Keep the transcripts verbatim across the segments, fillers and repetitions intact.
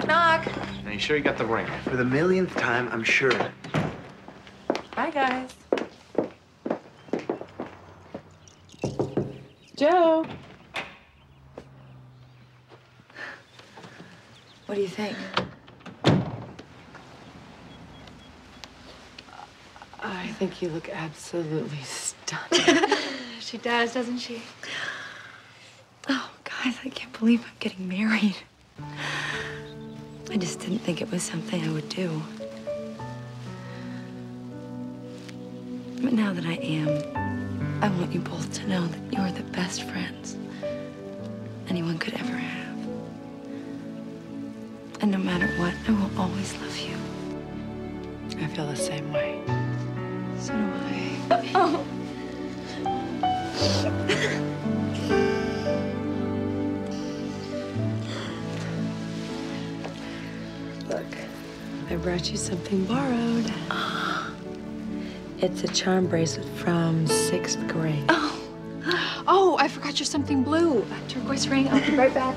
Knock, knock. Are you sure you got the ring? For the millionth time, I'm sure. Hi, guys. Joe. What do you think? I think you look absolutely stunning. She does, doesn't she? Oh, guys, I can't believe I'm getting married. I just didn't think it was something I would do. But now that I am, I want you both to know that you're the best friends anyone could ever have. And no matter what, I will always love you. I feel the same way. So do I. Oh. Look, I brought you something borrowed. It's a charm bracelet from sixth grade. Oh. Oh, I forgot your something blue. A turquoise ring. I'll be right back.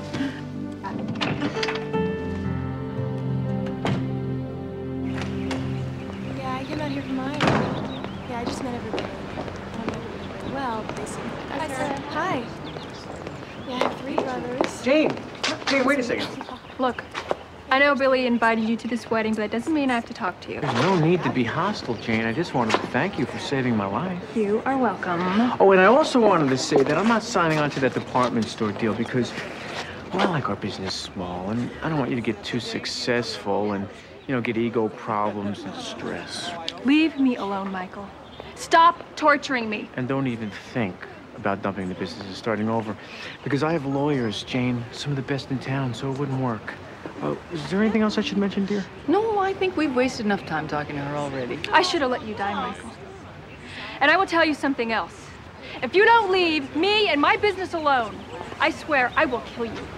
Yeah, I came out here for mine. Yeah, I just met everybody. I don't know everybody very well, but they seem... Hi, Sarah. Hi. Yeah, I have three brothers. Jane! Jane, wait a second. Look, I know Billy invited you to this wedding, but that doesn't mean I have to talk to you. There's no need to be hostile, Jane. I just wanted to thank you for saving my life. You are welcome. Oh, and I also wanted to say that I'm not signing on to that department store deal because, well, I like our business small, and I don't want you to get too successful and, you know, get ego problems and stress. Leave me alone, Michael. Stop torturing me. And don't even think about dumping the business and starting over. Because I have lawyers, Jane, some of the best in town, so it wouldn't work. Uh, is there anything else I should mention, dear? No, I think we've wasted enough time talking to her already. I should have let you die, Michael. And I will tell you something else. If you don't leave me and my business alone, I swear I will kill you.